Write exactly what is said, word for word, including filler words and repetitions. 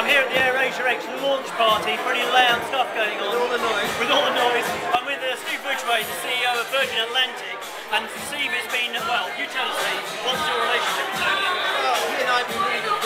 I'm here at the AirAsia X launch party, pretty loud stuff going on. With all the noise. With all the noise. I'm with uh, Steve Ridgway, the C E O of Virgin Atlantic. And Steve, it's been, well, you tell us, Steve, what's your relationship with Tony? Well, he and I have been really good